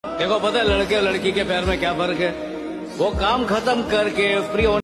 देखो पता है लड़के और लड़की के प्यार में क्या फर्क है? वो काम खत्म करके फ्री